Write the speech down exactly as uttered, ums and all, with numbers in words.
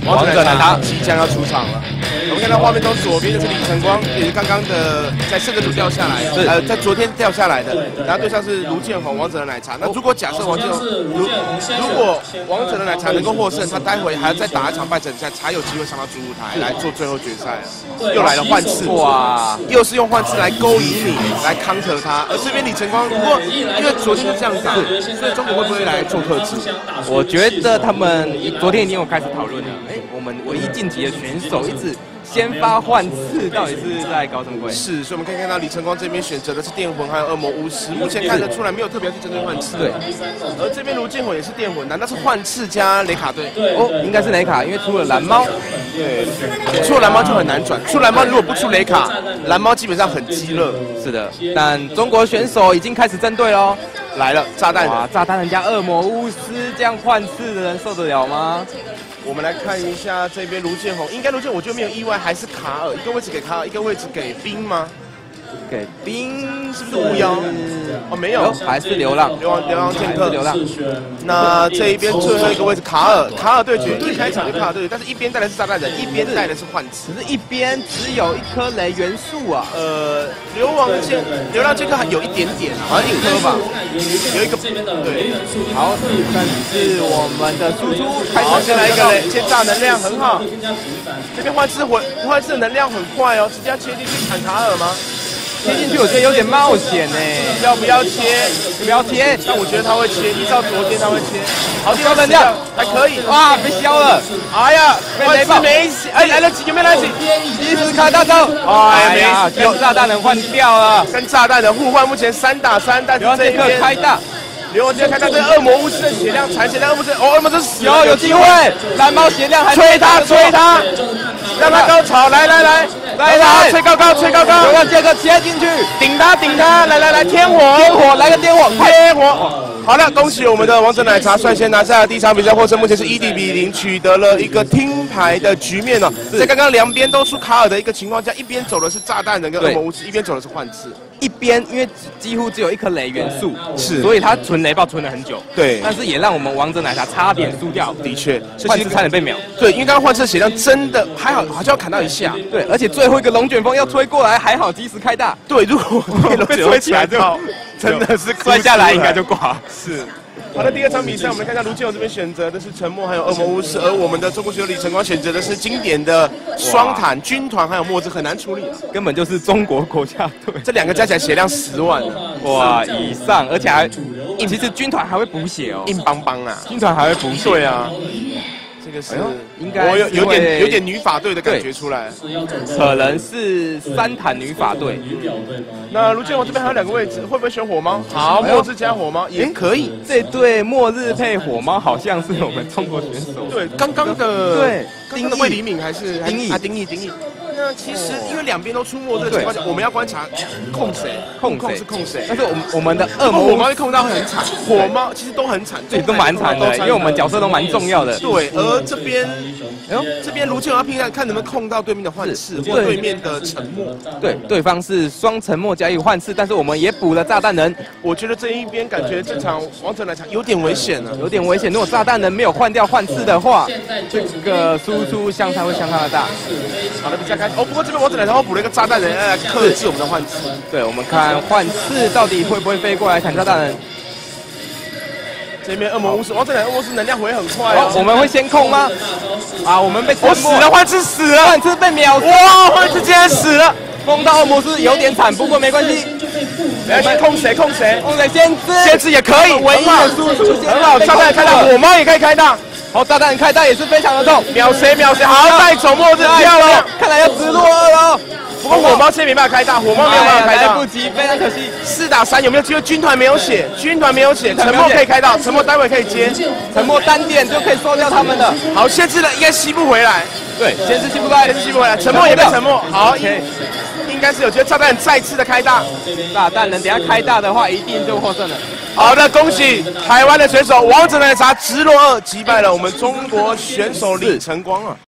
王者奶茶即将要出场了。我们看到画面中左边的是李晨光，也是刚刚的在圣格组掉下来，呃，在昨天掉下来的。然后对上是卢建宏，王者的奶茶。那如果假设王建宏，如如果王者的奶茶能够获胜，他待会还要再打一场败者比赛，才有机会上到主舞台来做最后决赛。又来了换刺，哇，又是用换刺来勾引你，来 counter 他。而这边李晨光，不过因为昨天就这样打，所以中国会不会来做克制？ 我觉得他们昨天已经有开始讨论了。哎，我们唯一晋级的选手一直先发换刺，到底是在搞什么鬼？ 是，所以我们可以看到李晨光这边选择的是电魂还有恶魔巫师，目前看得出来没有特别去针对换刺。对，而这边卢建宏也是电魂，难道是换刺加雷卡队？ 哦，应该是雷卡，因为出了蓝猫。 对，出了蓝猫就很难转，出蓝猫如果不出雷卡，蓝猫基本上很鸡肋。 是的，但中国选手已经开始针对喽。 来了，炸弹人！哇， 炸弹人加恶魔巫师这样换刺的人受得了吗？ 我们来看一下这边卢建宏，应该卢建宏我觉得没有意外，还是卡尔，一个位置给卡尔，一个位置给冰吗？ 给冰是不是巫妖？哦，没有， 还是流浪， 流浪流浪剑客， 流浪。 那这一边最后一个位置卡尔，卡尔对决，一开场就卡尔对决，但是一边带的是炸弹人，一边带的是幻刺， 只是一边只有一颗雷元素啊。 呃，流亡剑，流浪剑客还有一点点，好像一颗吧，有一个对。 好，但是我们的输出， 好，先来一个雷，先炸能量很好。这边幻刺魂，幻刺的能量很快哦，直接要切进去砍卡尔吗？ 切进去我觉得有点冒险呢， 要不要切？ 不要切， 但我觉得他会切，依照昨天他会切。好， 高能量还可以。 哇，被削了！ 哎呀，被雷爆没死，哎，来得及，有没有来得及？ 及时开大招！哎呀，有炸弹人换掉了， 跟炸弹人互换，目前三打三，但是这一边开大。 流亡剑客开大，这恶魔巫师的血量残血，但恶魔是哦，恶魔是死有有机会，蓝猫血量还吹他吹他，让他高潮，来来来来来，吹高高吹高高， 流浪剑客切进去， 顶他顶他，来来来，天火天火来个天火， 天火。好了，恭喜我们的王者奶茶率先拿下了第一场比赛获胜，目前是一比零，取得了一个听牌的局面哦。在刚刚两边都出卡尔的一个情况下，一边走的是炸弹人跟恶魔巫师，一边走的是幻刺。 一边因为几乎只有一颗雷元素， 是， 所以他存雷爆存了很久。 对， 但是也让我们王者奶茶差点输掉。 的确， 幻刺差点被秒。 对，因为刚刚幻刺血量真的还好，好像要砍到一下。 对，而且最后一个龙卷风要吹过来，还好及时开大。 对，如果被吹起来就真的是摔下来应该就挂。 是。好的，第二场比赛，我们看一下卢建宏这边选择的是沉默还有恶魔巫师，而我们的中国选手李晨光选择的是经典的双坦军团还有墨汁，很难处理啊， 根本就是中国国家队， 这两个加起来血量十万， 哇以上，而且还其实军团还会补血哦， 硬邦邦啊， 军团还会补血， 对啊。这个是应该我有有点有点女法队的感觉出来， 可能是三坦女法队。 那卢建宏这边还有两个位置，会不会选火猫？好，末日加火猫也可以。 这对末日配火猫好像是我们中国选手。 对，刚刚的对， 刚刚的魏黎敏还是丁义啊，丁义丁义。那其实因为两边都出没这个情况下，我们要观察控谁，控控是控谁。 但是我们我们的恶魔火猫会控到很惨，火猫其实都很惨， 对，都蛮惨的，因为我们角色都蛮重要的。 对，而这边，哎呦，这边卢建宏要拼看看能不能控到对面的幻刺或对面的沉默。 对，对方是双沉默加一个幻刺，但是我们也补了炸弹人。 我觉得这一边感觉这场王者奶茶有点危险了， 有点危险。如果炸弹人没有换掉幻刺的话，这个输出相差会相当的大。 好的，比赛开始。哦，不过这边王者奶茶补了一个炸弹人来克制我们的幻刺。 对，我们看幻刺到底会不会飞过来砍炸弹人。 这边恶魔巫师，王者奶茶恶魔巫师能量回很快哦。 我们会先控吗？啊，我们被我死了，幻刺死了， 幻刺被秒死。 哇，幻刺竟然死了！ 封到恶魔师有点惨，不过没关系。 来，先控谁？控谁？ 控谁？先知， 先知也可以。 唯一的输出很好，炸弹开大，火猫也可以开大。 好，炸弹开大也是非常的痛， 秒谁秒谁，好带走末日漂亮， 看来要直落二了。 不过火猫这边没办法开大，火猫没有办法开大， 来不及，非常可惜。 四打三有没有机会？军团没有血，军团没有血，沉默可以开到，沉默待会可以接， 沉默单点就可以收掉他们的。 好，限制了应该吸不回来， 对，先是吸不回来， 先是吸不回来，沉默也被沉默，好，应该是有机会炸弹人再次的开大， 炸弹人等下开大的话，一定就获胜了。 好的，恭喜台湾的选手王者奶茶直落二击败了我们中国选手李晨光啊！